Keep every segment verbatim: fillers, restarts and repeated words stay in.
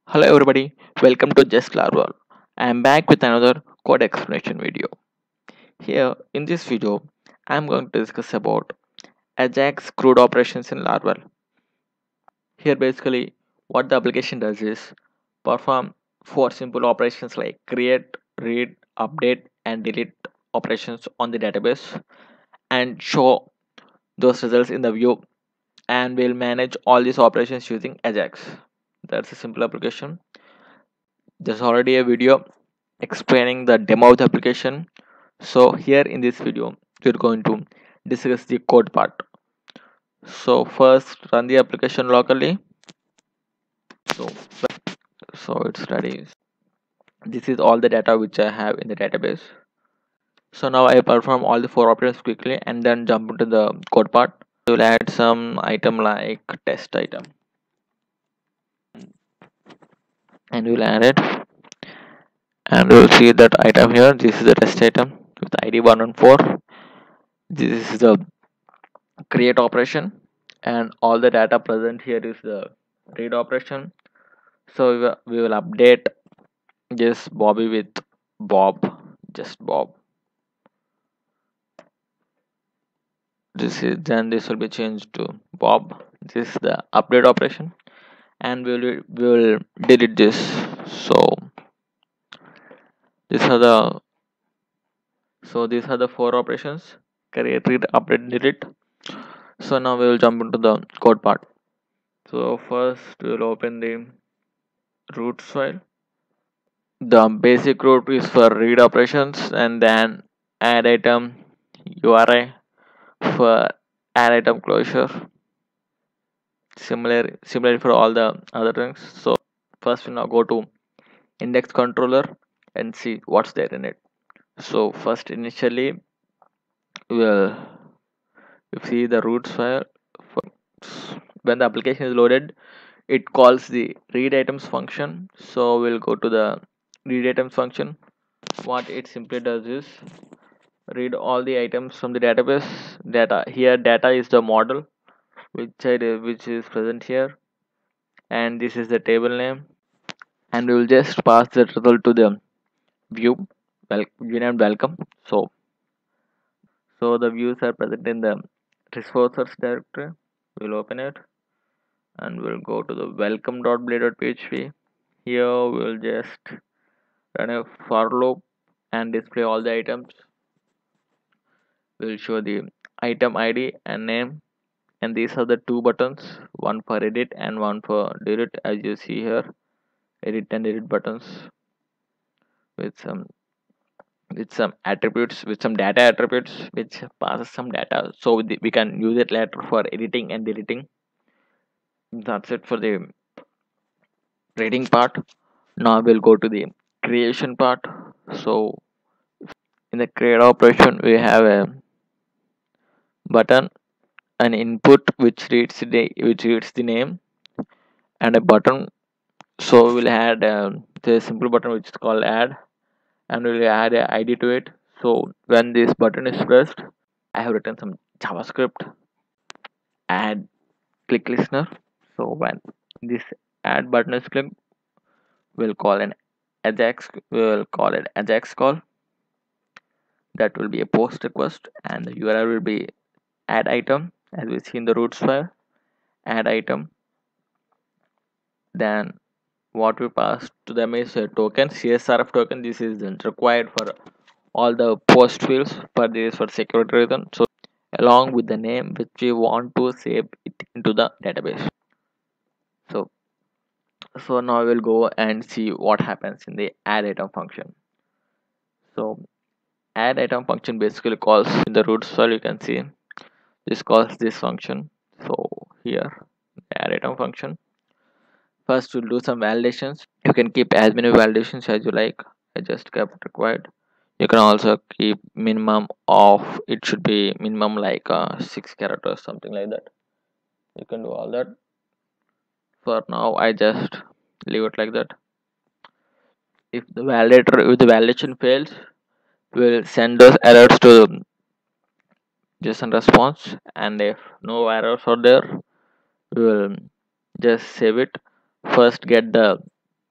Hello everybody, welcome to Just Laravel. I am back with another code explanation video. Here in this video, I am going to discuss about Ajax CRUD operations in Laravel. Here basically what the application does is perform four simple operations like create, read, update and delete operations on the database and show those results in the view, and will manage all these operations using Ajax. That's a simple application. There's already a video explaining the demo of the application. So here in this video we're going to discuss the code part. So first run the application locally. So so it's ready. This is all the data which I have in the database. So now I perform all the four operations quickly and then jump into the code part. We'll add some item like test item, and we'll add it, and we'll see that item here. This is the test item with I D one and four. This is the create operation, and all the data present here is the read operation. So we will, we will update this Bobby with Bob, just Bob. This is then this will be changed to Bob. This is the update operation, and we will we will delete this. So these are the so these are the four operations: create, read, update, delete. So now we will jump into the code part. So first we will open the root file. The basic root is for read operations, and then add item U R I for add item closure. Similar, similar for all the other things. So first we now go to index controller and see what's there in it. So first initially we'll you see the roots file. When the application is loaded, it calls the read items function. So we'll go to the read items function. What it simply does is read all the items from the database data. Here data is the model which I, which is present here, and this is the table name, and we will just pass the result to the view well view named welcome. So so the views are present in the resources directory. We'll open it and we'll go to the welcome.blade.php. Here we'll just run a for loop and display all the items. We'll show the item I D and name, and these are the two buttons, one for edit and one for delete. As you see here, edit and delete buttons with some with some attributes, with some data attributes which passes some data, so we can use it later for editing and deleting. That's it for the reading part. Now we'll go to the creation part. So in the create operation we have a button, an input which reads the which reads the name, and a button. So we'll add um, the simple button which is called add, and we'll add a I D to it. So when this button is pressed, I have written some JavaScript, add click listener. So when this add button is clicked, we'll call an Ajax we'll call it Ajax call. That will be a post request, and the U R L will be add item, as we see in the roots file, add item. Then what we pass to them is a token, C S R F token. This is required for all the post fields for this for security reason. So along with the name which we want to save it into the database. So so now we'll go and see what happens in the add item function. So add item function basically calls in the roots file. You can see this calls this function. So here add item function. First we'll do some validations. You can keep as many validations as you like. I just kept required. You can also keep minimum of, it should be minimum like uh, six characters, something like that. You can do all that. For now I just leave it like that. If the validator if the validation fails, we'll send those errors to the JSON response, and if no errors are there, we will just save it. First get the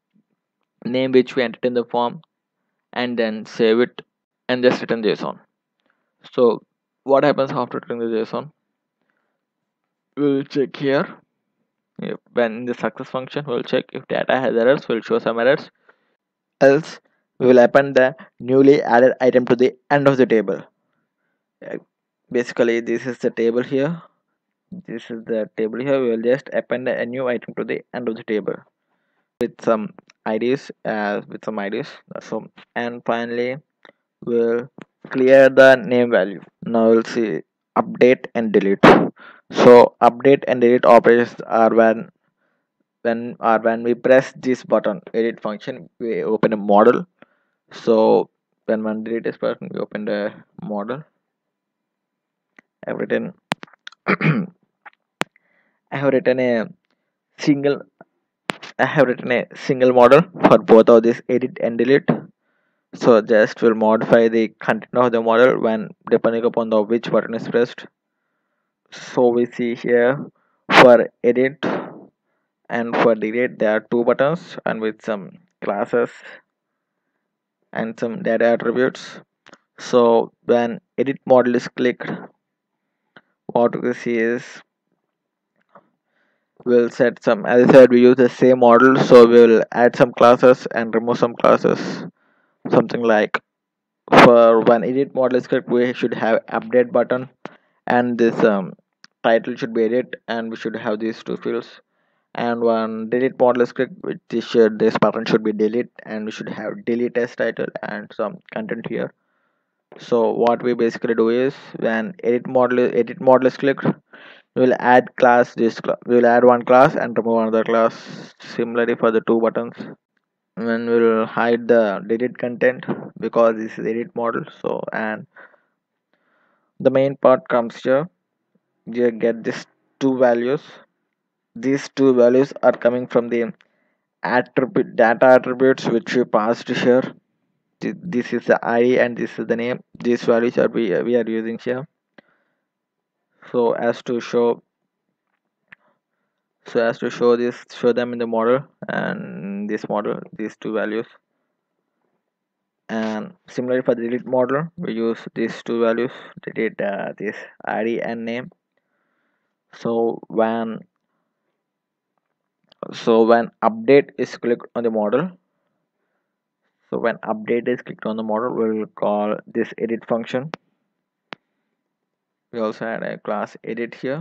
name which we entered in the form, and then save it and just return JSON. So what happens after returning the JSON? We'll check here. If, when in the success function, we'll check if data has errors, we'll show some errors. Else, we will append the newly added item to the end of the table. Uh, Basically, this is the table here. This is the table here. We will just append a new item to the end of the table with some I Ds, uh, with some I Ds. So, and finally, we'll clear the name value. Now we'll see update and delete. So update and delete operations are when when or when we press this button edit function, we open a model. So when one delete is person, we open the model. I've written I have written a single I have written a single model for both of this edit and delete. So just will modify the content of the model when depending upon the which button is pressed. So we see here for edit and for delete there are two buttons and with some classes and some data attributes. So when edit model is clicked, what we see is we'll set some, as I said, we use the same model, so we'll add some classes and remove some classes. Something like for when edit model is clicked, we should have update button, and this um, title should be edit, and we should have these two fields. And when delete model is clicked, which this should this button should be delete, and we should have delete as title and some content here. So what we basically do is when edit model edit model is clicked, we will add class this cl we will add one class and remove another class. Similarly for the two buttons, when we will hide the delete content because this is edit model. So and the main part comes here. You get these two values. These two values are coming from the attribute data attributes which we passed here. This is the I D and this is the name. These values are we, we are using here. So as to show so as to show this show them in the model, and this model these two values. And similarly for the delete model, we use these two values, delete uh, this I D and name. So when so when update is clicked on the model, so when update is clicked on the model, we will call this edit function. We also had a class edit here.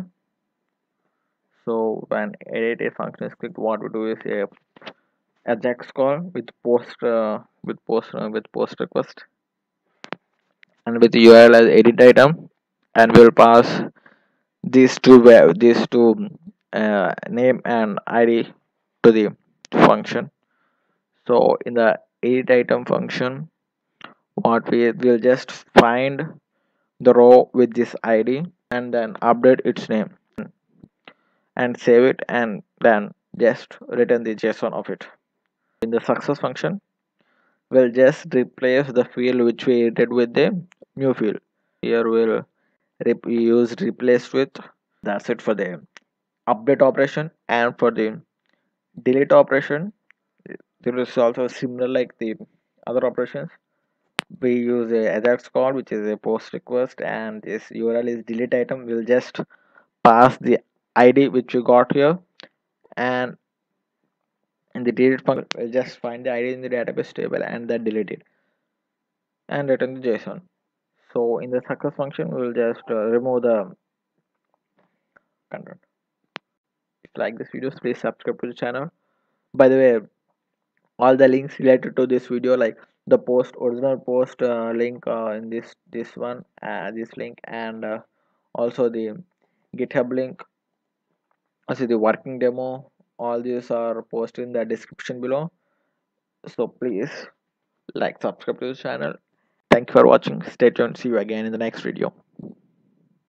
So when edit a function is clicked, what we do is a Ajax call with post uh, with post uh, with post request and with U R L as edit item, and we will pass these two va- these two uh, name and I D to the function. So in the edit item function, what we will just find the row with this I D and then update its name and save it, and then just return the JSON of it. In the success function, we'll just replace the field which we edited with the new field. Here we'll rep use replace with. That's it for the update operation. And for the delete operation, there is also similar like the other operations. We use a Ajax call which is a post request, and this U R L is delete item. We'll just pass the I D which we got here, and in the delete function we'll just find the I D in the database table and then delete it and return the JSON. So in the success function, we will just uh, remove the content. If you like this video, please subscribe to the channel. By the way, all the links related to this video, like the post original post uh, link uh, in this this one, uh, this link, and uh, also the GitHub link, also the working demo, all these are posted in the description below. So please like, subscribe to the channel. Thank you for watching. Stay tuned. See you again in the next video.